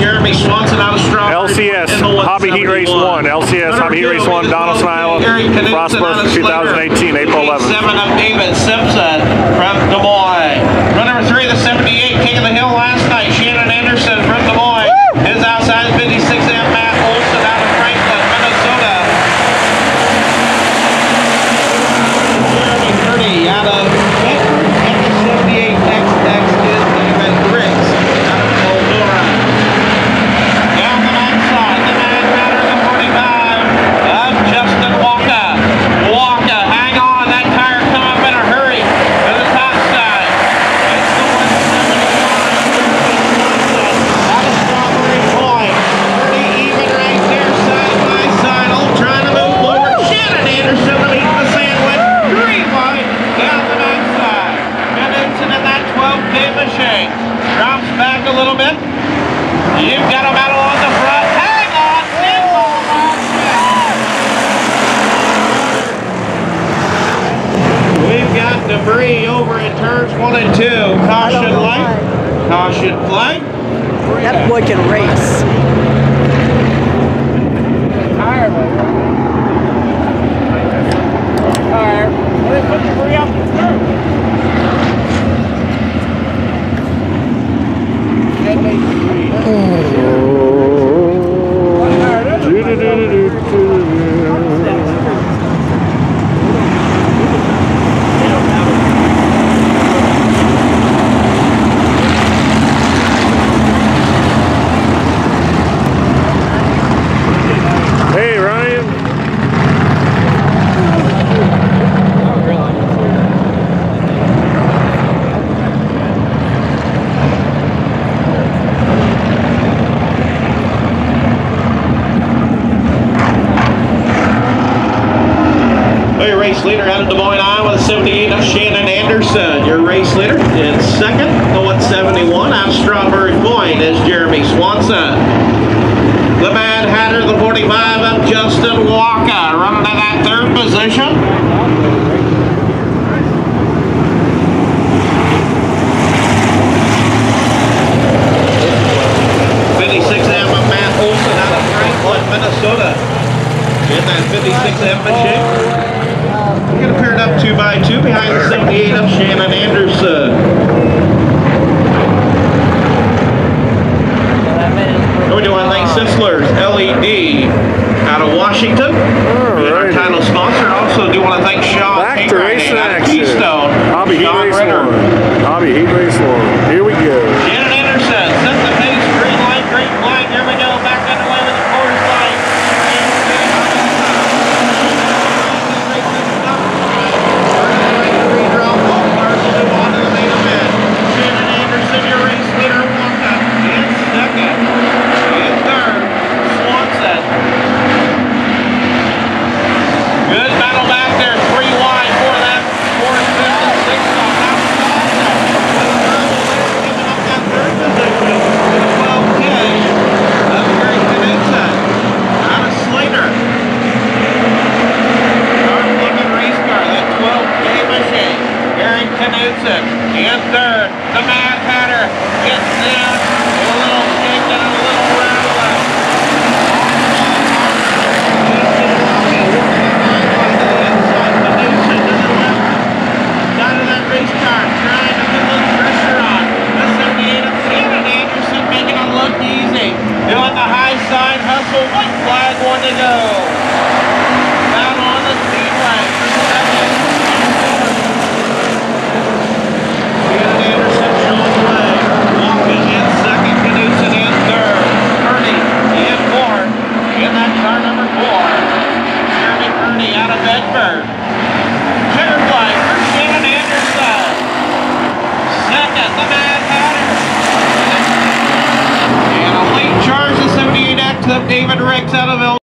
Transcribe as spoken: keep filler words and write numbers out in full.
Jeremy Swanson out of Strawberry. L C S Hobby Heat Race one. L C S Hobby Heat Race one, Donaldson, Iowa. Frostbuster twenty eighteen, April eleventh. Seven of David Simpson from Des Moines. Run number three, the seventy-eight, King of the Hill last night. Shannon Anderson from Des Moines. His outside fifty-six M Matt Olson out of Franklin, Minnesota. Jeremy Purdy out of Bedford. And the seventy-eight next next is David Briggs out of Eldora. Down the outside, the man batter, the forty-five of Justin Walker. Walker, hang on, that tire come up in a hurry to the top side. It's the one seventy-five. Out of Strawberry Point. Pretty even right there, side by side. All trying to move forward. Shannon Anderson will eat the sandwich. Green light down the outside. Henderson in that twelve K machine. Drops back a little bit. You've got him out along the front. Hang on, pinball action. We've got debris over in turns one and two. Caution light. Caution flag. That boy can race. Tire, tire. They put the three up the third. That makes three. What tire is it? Hey, Ryan. Well, your race leader out of Des Moines, Iowa, the seventy-eight of Shannon Anderson. Your race leader in second, the one seventy-one out of Strawberry Point is Jeremy Swanson. The Mad Hatter, the forty-five of Justin Walker, running to that third position. fifty-six M of Matt Olson out of Franklin, Minnesota. In that fifty-six M machine. We're going to pair it up two by two behind the seventy-eight of Shannon Anderson. We're doing Lane Sisler's L E D out of Washington. And our title sponsor. Also do want to thank Sean Back to racing out of action. Keystone. Hobby Heat Sean Race Ritter. one. Hobby Heat Race one. Here we go. Shannon Anderson sets the pace. Green light, green flag. Here we go. Back underway with the quarter light. Shannon Anderson, your race leader, Walker in second. In third, Swanson. Good battle back there, three wide for that fourth, fifth, and sixth on that giving up that third position to the twelve K of Greg Knudsen out of Slater. Sharp looking race car, that twelve K machine. Eric Knudsen in third. The Mad Hatter gets down with a little shake and a little rattling. Out of that race car, trying to put a little pressure on. The seventy-eight of Shannon Anderson making it look easy. Doing the high side hustle. White flag, one to go. Out on the Speedway for second. Shannon Anderson showing the way. Walking in second. Knudsen in third. Purdy in fourth. In that car number four. Jeremy Purdy out of Bedford. Checker flag for Shannon Anderson. Second, the Mad Hatter. And a late charge, the seventy-eight X of David Ricks out of L.